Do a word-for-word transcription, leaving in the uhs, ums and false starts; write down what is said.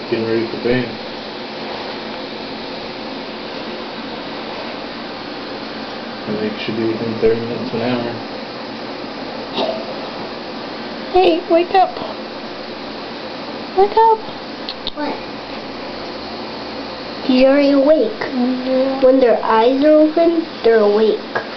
getting ready for bed. I think it should be within thirty minutes to an hour. Hey, wake up! Wake up! What? He's already awake. Mm-hmm. When their eyes are open, they're awake.